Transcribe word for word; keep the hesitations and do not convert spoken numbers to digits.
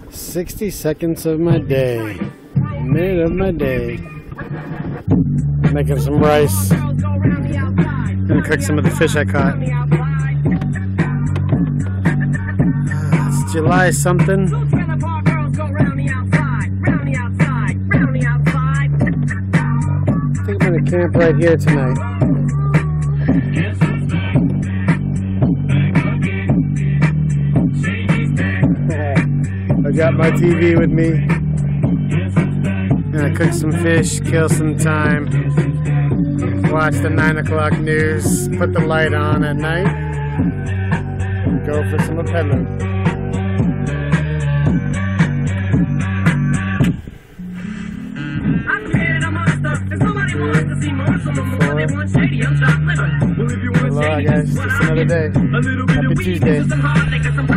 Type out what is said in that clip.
sixty seconds of my day. A minute of my day. Making some rice. Gonna cook some of the fish I caught. Uh, it's July something. I think I'm gonna camp right here tonight. I got my T V with me. Gonna cook some fish, kill some time, watch the nine o'clock news, put the light on at night, and go for some appellant. Aloha guys, just another day. Happy Tuesday.